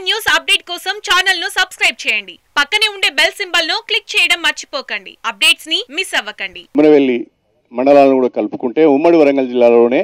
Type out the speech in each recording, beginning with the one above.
News update కోసం channel ను subscribe చేయండి. పక్కనే ఉండే బెల్ సింబల్ ను క్లిక్ చేయడం మర్చిపోకండి. అప్డేట్స్ ని మిస్ అవ్వకండి. ఉమ్మడి మండలాలను కూడా కలుపుకుంటే ఉమ్మడి వరంగల్ జిల్లాలోనే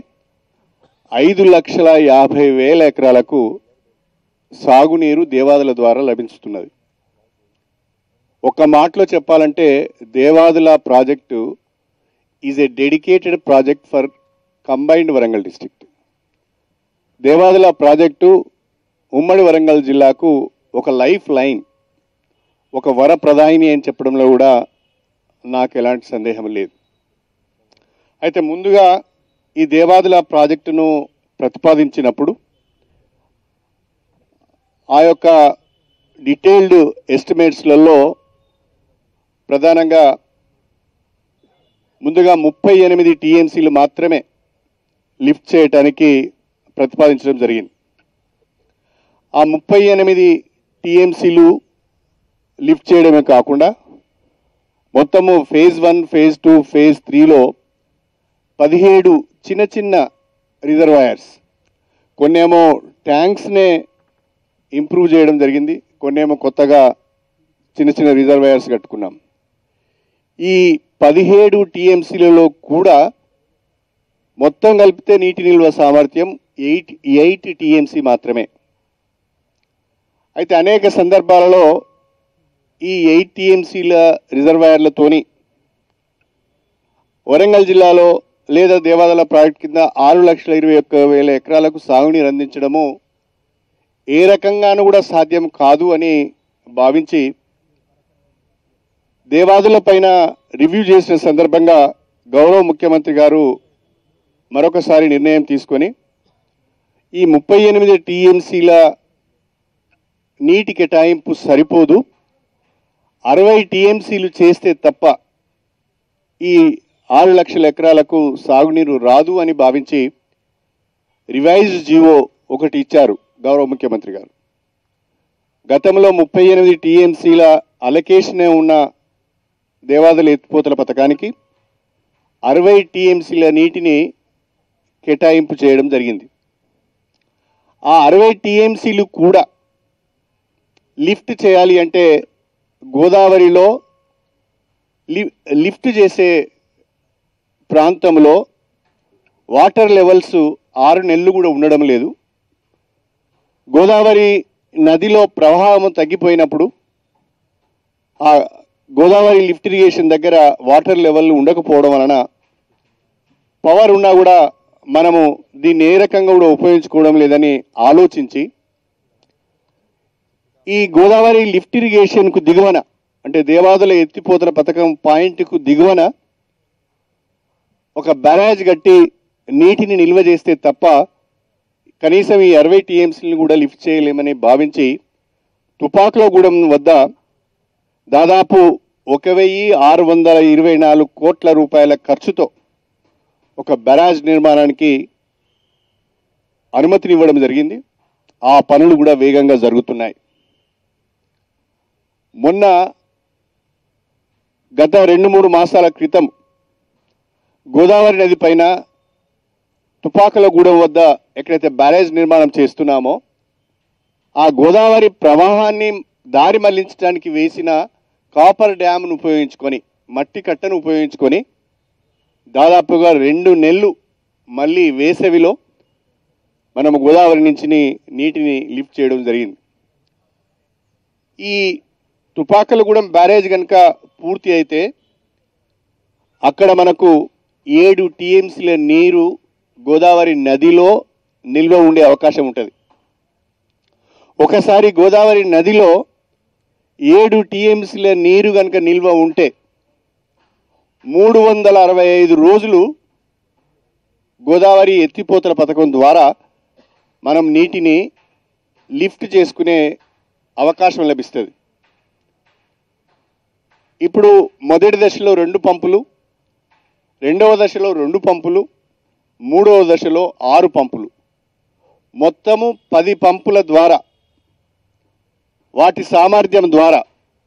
5,50,000 ఎకరాలకు సాగునీరు దేవాదుల ద్వారా లభించుతున్నది. ఒక మాటలో చెప్పాలంటే Devadula project is a dedicated project for combined Warangal district. Devadula project ఉమ్మడి వరంగల్ జిల్లాకు ఒక లైఫ్ లైన్, ఒక వర ప్రధాని అని చెప్పడంలో కూడా నాకు ఎలాంటి సందేహం లేదు. అయితే ముందుగా ఈ దేవాదుల ప్రాజెక్టును ప్రతిపాదించినప్పుడు ఆ యొక్క డీటెయిల్డ్ ఎస్టిమేట్స్లలో ప్రధానంగా ముందుగా 38 టీఎంసీలు మాత్రమే లిఫ్ట్ చేయడానికి ప్రతిపాదించడం జరిగింది. ఆ 38 టీఎంసీలు లిఫ్ట్ చేయడమే కాకుండా మొత్తము ఫేజ్ 1, ఫేజ్ 2, ఫేజ్ 3లో 17 చిన్న చిన్న రిజర్వాయర్స్, కొన్నేమో ట్యాంక్స్నే ఇంప్రూవ్ చేయడం జరిగింది, కొన్నేమో కొత్తగా చిన్న చిన్న రిజర్వాయర్స్ కట్టుకున్నాం. ఈ 17 టీఎంసీలలో కూడా మొత్తం కలిపితే నీటి నిల్వ సామర్థ్యం 8 టీఎంసీ మాత్రమే. అయితే అనేక సందర్భాలలో ఈ 8 టీఎంసీల రిజర్వాయర్లతోని వరంగల్ జిల్లాలో లేదా దేవాదుల ప్రాజెక్ట్ కింద 6,21,000 ఎకరాలకు సాగునీరు అందించడము ఏ రకంగానూ కూడా సాధ్యం కాదు అని భావించి దేవాదుల పైన రివ్యూ చేసిన సందర్భంగా గౌరవ ముఖ్యమంత్రి గారు మరొకసారి నిర్ణయం తీసుకొని ఈ 38 టీఎంసీల నీటి కేటాయింపు సరిపోదు, 60 టీఎంసీలు చేస్తే తప్ప ఈ 6,00,000 ఎకరాలకు సాగునీరు రాదు అని భావించి రివైజ్డ్ జీవో ఒకటి ఇచ్చారు గౌరవ ముఖ్యమంత్రి గారు. గతంలో 38 టీఎంసీల అలొకేషనే ఉన్న దేవాదుల ఎత్తిపోతల పథకానికి 60 టీఎంసీల నీటిని కేటాయింపు చేయడం జరిగింది. ఆ 60 టీఎంసీలు కూడా లిఫ్ట్ చేయాలి అంటే గోదావరిలో లిఫ్ట్ చేసే ప్రాంతంలో వాటర్ లెవెల్స్ 6 నెలలు కూడా ఉండడం లేదు. గోదావరి నదిలో ప్రవాహం తగ్గిపోయినప్పుడు ఆ గోదావరి లిఫ్ట్ ఇరిగేషన్ దగ్గర వాటర్ లెవెల్ ఉండకపోవడం వలన పవర్ ఉన్నా కూడా మనము దీన్ని ఏ రకంగా కూడా ఉపయోగించుకోవడం లేదని ఆలోచించి ఈ గోదావరి లిఫ్ట్ ఇరిగేషన్కు దిగువన అంటే దేవాదుల ఎత్తిపోతల పథకం పాయింట్కు దిగువన ఒక బ్యారేజ్ కట్టి నీటిని నిల్వ చేస్తే తప్ప కనీసం ఈ 60 టీఎంసీలను కూడా లిఫ్ట్ చేయలేమని భావించి తుపాకులగూడెం వద్ద దాదాపు 1,624 కోట్ల రూపాయల ఖర్చుతో ఒక బ్యారేజ్ నిర్మాణానికి అనుమతినివ్వడం జరిగింది. ఆ పనులు కూడా వేగంగా జరుగుతున్నాయి. మొన్న గత 2-3 మాసాల క్రితం గోదావరి నది పైన తుపాకులగూడెం వద్ద ఎక్కడైతే బ్యారేజ్ నిర్మాణం చేస్తున్నామో ఆ గోదావరి ప్రవాహాన్ని దారి మళ్లించడానికి వేసిన కాపర్ డ్యామ్ను ఉపయోగించుకొని, మట్టి కట్టను ఉపయోగించుకొని దాదాపుగా 2 నెలలు మళ్ళీ వేసవిలో మనం గోదావరి నుంచి నీటిని లిఫ్ట్ చేయడం జరిగింది. ఈ తుపాకులగూడెం బ్యారేజ్ కనుక పూర్తి అయితే అక్కడ మనకు 7 టీఎంసీల నీరు గోదావరి నదిలో నిల్వ ఉండే అవకాశం ఉంటుంది. ఒకసారి గోదావరి నదిలో 7 టీఎంసీల నీరు కనుక నిల్వ ఉంటే 365 రోజులు గోదావరి ఎత్తిపోతల పథకం ద్వారా మనం నీటిని లిఫ్ట్ చేసుకునే అవకాశం లభిస్తుంది. ఇప్పుడు మొదటి దశలో 2 పంపులు, రెండవ దశలో 2 పంపులు, మూడవ దశలో 6 పంపులు, మొత్తము 10 పంపుల ద్వారా వాటి సామర్థ్యం ద్వారా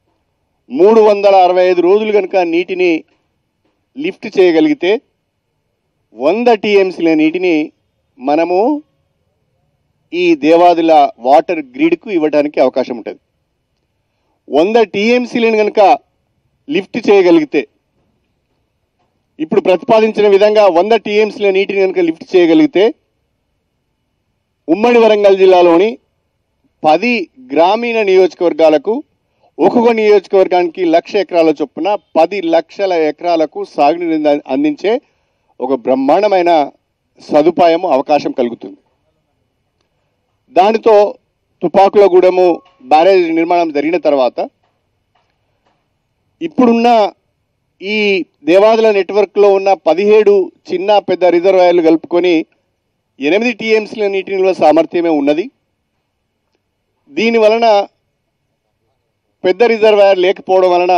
365 రోజులు కనుక నీటిని లిఫ్ట్ చేయగలిగితే 100 టీఎంసీల నీటిని మనము ఈ దేవాదుల వాటర్ గ్రిడ్కు ఇవ్వడానికి అవకాశం ఉంటుంది. 100 టీఎంసీలను కనుక లిఫ్ట్ చేయగలిగితే, ఇప్పుడు ప్రతిపాదించిన విధంగా 100 టీఎంసీల నీటిని కనుక లిఫ్ట్ చేయగలిగితే ఉమ్మడి వరంగల్ జిల్లాలోని 10 గ్రామీణ నియోజకవర్గాలకు ఒక్కొక్క నియోజకవర్గానికి 1,00,000 ఎకరాల చొప్పున 10 లక్షల ఎకరాలకు సాగునీరు అందించే ఒక బ్రహ్మాండమైన సదుపాయం అవకాశం కలుగుతుంది. దానితో తుపాకులగూడెము బ్యారేజ్ నిర్మాణం జరిగిన తర్వాత ఇప్పుడున్న ఈ దేవాదుల నెట్వర్క్లో ఉన్న 17 చిన్న పెద్ద రిజర్వాయర్లు కలుపుకొని 8 టీఎంసీల నీటి నిల్వ సామర్థ్యమే ఉన్నది. దీని వలన పెద్ద రిజర్వాయర్ లేకపోవడం వలన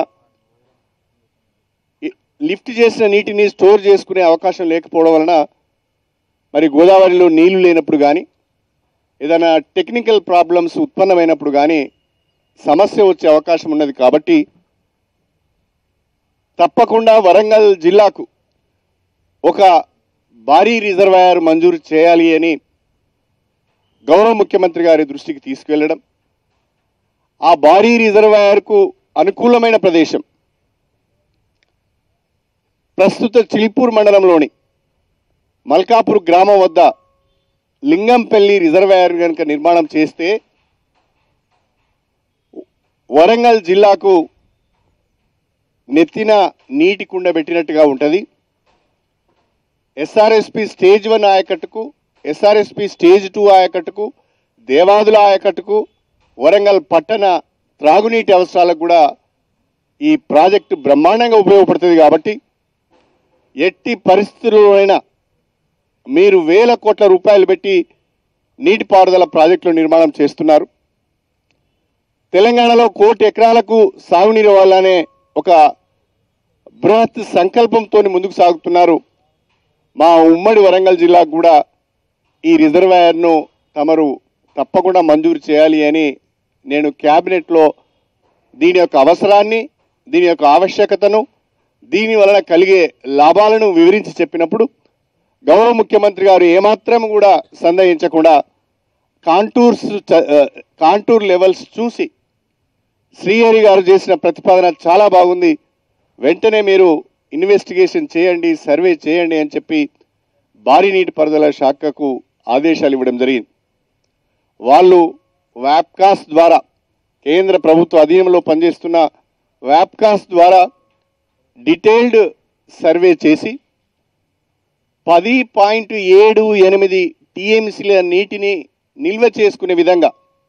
లిఫ్ట్ చేసిన నీటిని స్టోర్ చేసుకునే అవకాశం లేకపోవడం వలన మరి గోదావరిలో నీళ్లు లేనప్పుడు కానీ ఏదైనా టెక్నికల్ ప్రాబ్లమ్స్ ఉత్పన్నమైనప్పుడు కానీ సమస్య వచ్చే అవకాశం ఉన్నది. కాబట్టి తప్పకుండా వరంగల్ జిల్లాకు ఒక భారీ రిజర్వాయర్ మంజూరు చేయాలి అని గౌరవ ముఖ్యమంత్రి గారి దృష్టికి తీసుకెళ్లడం, ఆ భారీ రిజర్వాయర్కు అనుకూలమైన ప్రదేశం ప్రస్తుత చిల్పూర్ మండలంలోని మల్కాపూర్ గ్రామం వద్ద లింగంపల్లి రిజర్వాయర్ కనుక నిర్మాణం చేస్తే వరంగల్ జిల్లాకు నెత్తిన నీటి కుండ పెట్టినట్టుగా ఉంటుంది. ఎస్ఆర్ఎస్పి స్టేజ్ 1 ఆయకట్టుకు, ఎస్ఆర్ఎస్పి స్టేజ్ 2 ఆయకట్టుకు, దేవాదుల ఆయకట్టుకు, వరంగల్ పట్టణ త్రాగునీటి అవసరాలకు కూడా ఈ ప్రాజెక్టు బ్రహ్మాండంగా ఉపయోగపడుతుంది. కాబట్టి ఎట్టి పరిస్థితుల్లోనైనా మీరు వేల కోట్ల రూపాయలు పెట్టి నీటిపారుదల ప్రాజెక్టులు నిర్మాణం చేస్తున్నారు. తెలంగాణలో 1 కోటి ఎకరాలకు సాగునీరు ఇవ్వాలనే ఒక బృహత్ సంకల్పంతో ముందుకు సాగుతున్నారు. మా ఉమ్మడి వరంగల్ జిల్లాకు కూడా ఈ రిజర్వాయర్ను తమరు తప్పకుండా మంజూరు చేయాలి అని నేను క్యాబినెట్లో దీని యొక్క అవసరాన్ని, దీని యొక్క ఆవశ్యకతను, దీని వలన కలిగే లాభాలను వివరించి చెప్పినప్పుడు గౌరవ ముఖ్యమంత్రి గారు ఏమాత్రం కూడా సందేహించకుండా కాంటూర్ లెవెల్స్ చూసి శ్రీహరి గారు చేసిన ప్రతిపాదన చాలా బాగుంది, వెంటనే మీరు ఇన్వెస్టిగేషన్ చేయండి, సర్వే చేయండి అని చెప్పి భారీ నీటిపారుదల శాఖకు ఆదేశాలు ఇవ్వడం జరిగింది. వాళ్ళు వ్యాప్కాస్ ద్వారా, కేంద్ర ప్రభుత్వ అధీనంలో పనిచేస్తున్న వ్యాప్కాస్ ద్వారా డీటెయిల్డ్ సర్వే చేసి 10.78 టీఎంసీల నీటిని నిల్వ చేసుకునే విధంగా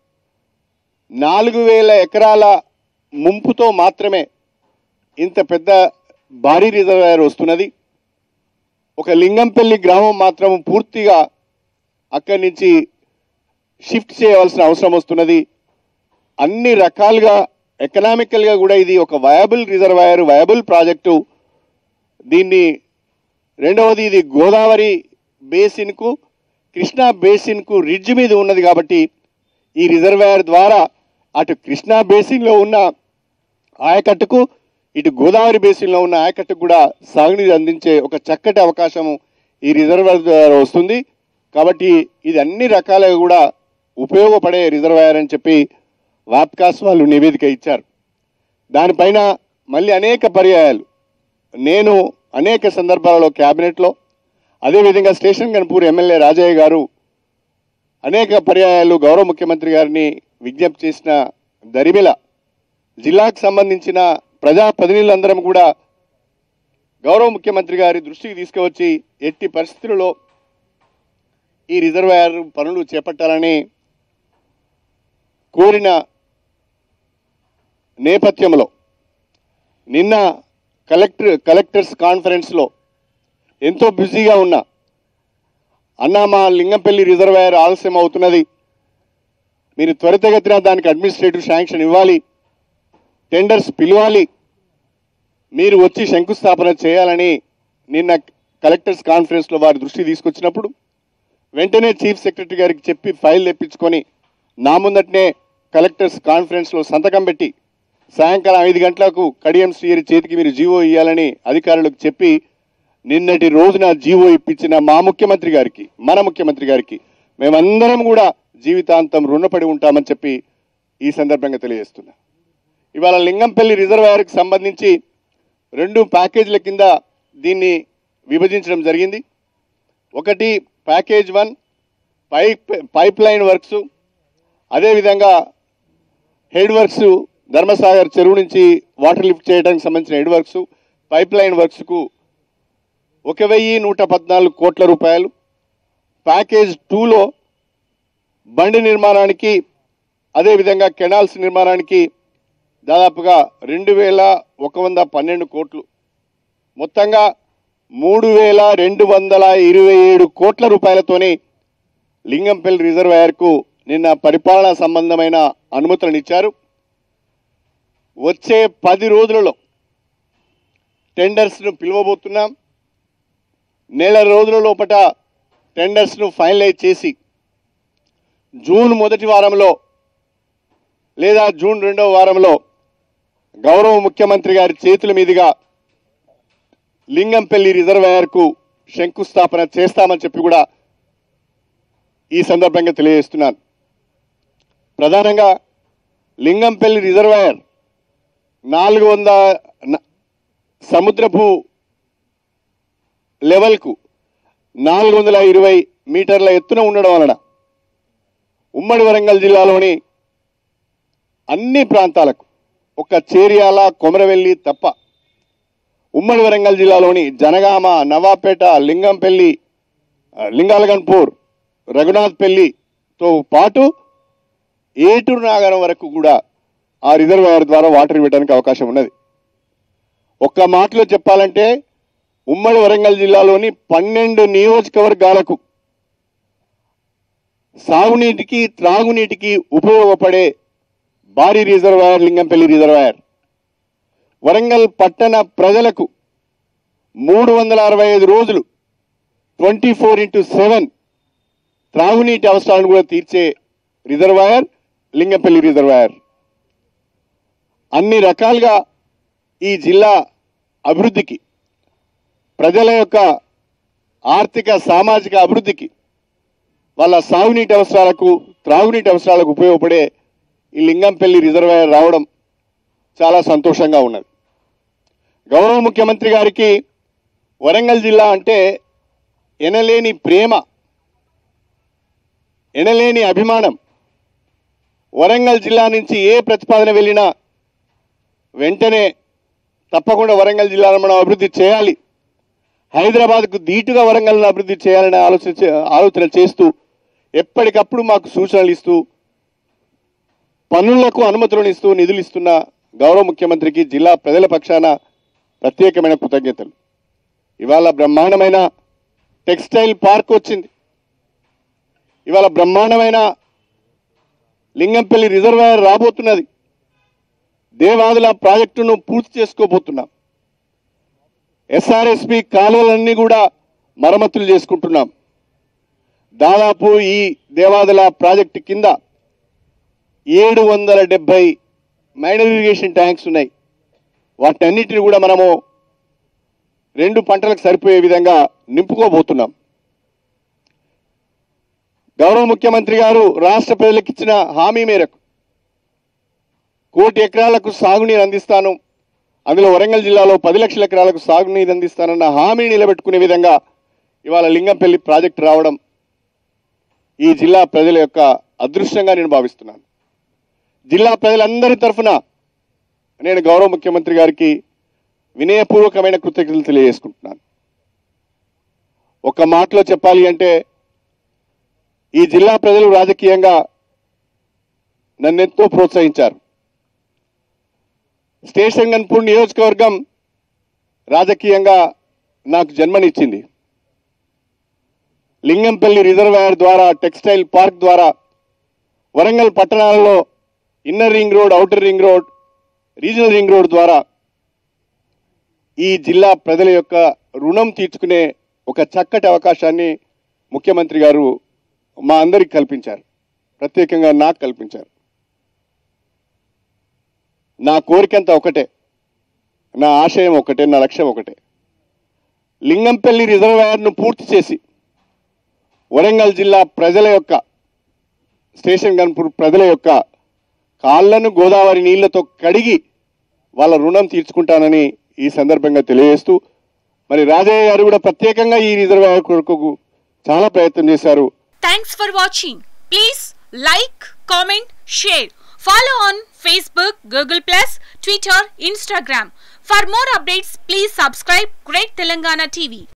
4,000 ఎకరాల ముంపుతో మాత్రమే ఇంత పెద్ద భారీ రిజర్వాయర్ వస్తున్నది. ఒక లింగంపల్లి గ్రామం మాత్రం పూర్తిగా అక్కడి నుంచి షిఫ్ట్ చేయవలసిన అవసరం వస్తున్నది. అన్ని రకాలుగా ఎకనామికల్గా కూడా ఇది ఒక వయబుల్ రిజర్వాయర్, వయబుల్ ప్రాజెక్టు. దీన్ని రెండవది, ఇది గోదావరి బేసిన్కు, కృష్ణా బేసిన్కు రిడ్జ్ మీద ఉన్నది. కాబట్టి ఈ రిజర్వాయర్ ద్వారా అటు కృష్ణా బేసిన్లో ఉన్న ఆయకట్టుకు, ఇటు గోదావరి బేసిన్లో ఉన్న ఆయకట్టుకు కూడా సాగునీరు అందించే ఒక చక్కటి అవకాశం ఈ రిజర్వాయర్ ద్వారా వస్తుంది. కాబట్టి ఇది అన్ని రకాలుగా కూడా ఉపయోగపడే రిజర్వాయర్ అని చెప్పి వాప్కాస్ వాళ్ళు నివేదిక ఇచ్చారు. దానిపైన మళ్ళీ అనేక పర్యాయాలు నేను అనేక సందర్భాలలో క్యాబినెట్లో, అదేవిధంగా స్టేషన్ గన్పూర్ ఎమ్మెల్యే రాజయ్య గారు అనేక పర్యాయాలు గౌరవ ముఖ్యమంత్రి గారిని విజ్ఞప్తి చేసిన దరిమిల జిల్లాకు సంబంధించిన ప్రజాప్రతినిధులందరం కూడా గౌరవ ముఖ్యమంత్రి గారి దృష్టికి తీసుకువచ్చి ఎట్టి పరిస్థితుల్లో ఈ రిజర్వాయర్ పనులు చేపట్టాలని కోరిన నేపథ్యంలో నిన్న కలెక్టర్స్ కాన్ఫరెన్స్లో ఎంతో బిజీగా ఉన్న అన్నా, మా లింగంపల్లి రిజర్వాయర్ ఆలస్యం అవుతున్నది, మీరు త్వరితగతిన దానికి అడ్మినిస్ట్రేటివ్ శాంక్షన్ ఇవ్వాలి, టెండర్స్ పిలవాలి, మీరు వచ్చి శంకుస్థాపన చేయాలని నిన్న కలెక్టర్స్ కాన్ఫరెన్స్లో వారి దృష్టి తీసుకొచ్చినప్పుడు వెంటనే చీఫ్ సెక్రటరీ గారికి చెప్పి ఫైల్ తెప్పించుకొని నా ముందటనే కలెక్టర్స్ కాన్ఫరెన్స్లో సంతకం పెట్టి సాయంకాలం 5 గంటలకు కడియం శ్రీహరి చేతికి మీరు జీవో ఇవ్వాలని అధికారులకు చెప్పి నిన్నటి రోజున జీవో ఇప్పించిన మా ముఖ్యమంత్రి గారికి, మన ముఖ్యమంత్రి గారికి మేమందరం కూడా జీవితాంతం రుణపడి ఉంటామని చెప్పి ఈ సందర్భంగా తెలియజేస్తున్నా. ఇవాళ లింగంపల్లి రిజర్వాయర్కి సంబంధించి 2 ప్యాకేజీల కింద దీన్ని విభజించడం జరిగింది. ఒకటి ప్యాకేజ్ 1 పైప్ లైన్ వర్క్స్, అదేవిధంగా హెడ్ వర్క్స్, ధర్మసాగర్ చెరువు నుంచి వాటర్ లిఫ్ట్ చేయడానికి సంబంధించిన హెడ్ వర్క్స్, పైప్ లైన్ వర్క్స్కు 1,114 కోట్ల రూపాయలు. ప్యాకేజ్ 2లో బండి నిర్మాణానికి, అదేవిధంగా కెనాల్స్ నిర్మాణానికి దాదాపుగా 2,112 కోట్లు, మొత్తంగా 3,227 కోట్ల రూపాయలతోనే లింగంపల్లి రిజర్వాయర్కు నిన్న పరిపాలనా సంబంధమైన అనుమతులను ఇచ్చారు. వచ్చే 10 రోజులలో టెండర్స్ను పిలువబోతున్నాం. నెల రోజుల లోపల టెండర్స్ను ఫైనలైజ్ చేసి జూన్ మొదటి వారంలో లేదా జూన్ 2వ వారంలో గౌరవ ముఖ్యమంత్రి గారి చేతుల మీదుగా లింగంపల్లి రిజర్వాయర్కు శంకుస్థాపన చేస్తామని చెప్పి కూడా ఈ సందర్భంగా తెలియజేస్తున్నాను. ప్రధానంగా లింగంపల్లి రిజర్వాయర్ 400 సముద్రపు లెవెల్కు 420 మీటర్ల ఎత్తున ఉండడం వలన ఉమ్మడి వరంగల్ జిల్లాలోని అన్ని ప్రాంతాలకు, ఒక చేర్యాల, కొమరవెల్లి తప్ప ఉమ్మడి వరంగల్ జిల్లాలోని జనగామ, నవాపేట, లింగంపల్లి, లింగాలగన్పూర్, రఘునాథ్పల్లితో పాటు ఏటూరు నాగరం వరకు కూడా ఆ రిజర్వాయర్ ద్వారా వాటర్ ఇవ్వడానికి అవకాశం ఉన్నది. ఒక్క మాటలో చెప్పాలంటే ఉమ్మడి వరంగల్ జిల్లాలోని 12 నియోజకవర్గాలకు సాగునీటికి, త్రాగునీటికి ఉపయోగపడే భారీ రిజర్వాయర్ లింగంపల్లి రిజర్వాయర్. వరంగల్ పట్టణ ప్రజలకు 365 రోజులు 24/7 త్రాగునీటి అవసరాలను కూడా తీర్చే రిజర్వాయర్ లింగంపల్లి రిజర్వాయర్. అన్ని రకాలుగా ఈ జిల్లా అభివృద్ధికి, ప్రజల యొక్క ఆర్థిక సామాజిక అభివృద్ధికి, వాళ్ళ సాగునీటి అవసరాలకు, త్రాగునీటి అవసరాలకు ఉపయోగపడే ఈ లింగంపల్లి రిజర్వాయర్ రావడం చాలా సంతోషంగా ఉన్నది. గౌరవ ముఖ్యమంత్రి గారికి వరంగల్ జిల్లా అంటే ఎనలేని ప్రేమ, ఎనలేని అభిమానం. వరంగల్ జిల్లా నుంచి ఏ ప్రతిపాదన వెళ్ళినా వెంటనే తప్పకుండా వరంగల్ జిల్లాను మనం అభివృద్ధి చేయాలి, హైదరాబాద్కు ధీటుగా వరంగల్ను అభివృద్ధి చేయాలనే ఆలోచన చేస్తూ ఎప్పటికప్పుడు మాకు సూచనలు ఇస్తూ, పనులకు అనుమతులను ఇస్తూ, నిధులు ఇస్తున్న గౌరవ ముఖ్యమంత్రికి జిల్లా ప్రజల పక్షాన ప్రత్యేకమైన కృతజ్ఞతలు. ఇవాళ బ్రహ్మాండమైన టెక్స్టైల్ పార్క్ వచ్చింది. ఇవాళ బ్రహ్మాండమైన లింగంపల్లి రిజర్వాయర్ రాబోతున్నది. దేవాదుల ప్రాజెక్టును పూర్తి చేసుకోబోతున్నాం. ఎస్ఆర్ఎస్పి కాలువలన్నీ కూడా మరమ్మతులు చేసుకుంటున్నాం. దాదాపు ఈ దేవాదుల ప్రాజెక్టు కింద 770 మైనర్ ఇరిగేషన్ ట్యాంక్స్ ఉన్నాయి. వాటన్నిటిని కూడా మనము 2 పంటలకు సరిపోయే విధంగా నింపుకోబోతున్నాం. గౌరవ ముఖ్యమంత్రి గారు రాష్ట్ర ప్రజలకు ఇచ్చిన హామీ మేరకు 1 కోటి ఎకరాలకు సాగునీరు అందిస్తాను, అందులో వరంగల్ జిల్లాలో 10 లక్షల ఎకరాలకు సాగునీరు అందిస్తానన్న హామీని నిలబెట్టుకునే విధంగా ఇవాళ లింగంపల్లి ప్రాజెక్టు రావడం ఈ జిల్లా ప్రజల యొక్క అదృష్టంగా నేను భావిస్తున్నాను. జిల్లా ప్రజలందరి తరఫున నేను గౌరవ ముఖ్యమంత్రి గారికి వినయపూర్వకమైన కృతజ్ఞతలు తెలియజేసుకుంటున్నాను. ఒక మాటలో చెప్పాలి అంటే ఈ జిల్లా ప్రజలు రాజకీయంగా నన్నెంతో ప్రోత్సహించారు. స్టేషన్ గన్పూర్ నియోజకవర్గం రాజకీయంగా నాకు జన్మనిచ్చింది. లింగంపల్లి రిజర్వాయర్ ద్వారా, టెక్స్టైల్ పార్క్ ద్వారా వరంగల్ పట్టణాలలో inner ring road, outer ring road, regional ring road ద్వారా ఈ జిల్లా ప్రజల యొక్క రుణం తీర్చుకునే ఒక చక్కటి అవకాశాన్ని ముఖ్యమంత్రి గారు మా అందరికి కల్పించారు, ప్రత్యేకంగా నాకు కల్పించారు. నా కోరికంతా ఒకటే, నా ఆశయం ఒకటే, నా లక్ష్యం ఒకటే. లింగంపల్లి రిజర్వాయర్ను పూర్తి చేసి వరంగల్ జిల్లా ప్రజల యొక్క స్టేషన్ గన్పూర్ ప్రజల యొక్క కాళ్లను గోదావరి నీళ్లతో కడిగి వాళ్ళ రుణం తీర్చుకుంటానని ఈ సందర్భంగా తెలియజేస్తూ మరి రాజయ్య గారు కూడా ప్రత్యేకంగా ఈ రిజర్వాయర్ కొరకు చాలా ప్రయత్నం చేశారు. Thanks for watching. Please like, comment, share. Follow on Facebook, Google+, Twitter, Instagram. For more updates, please subscribe Great Telangana TV.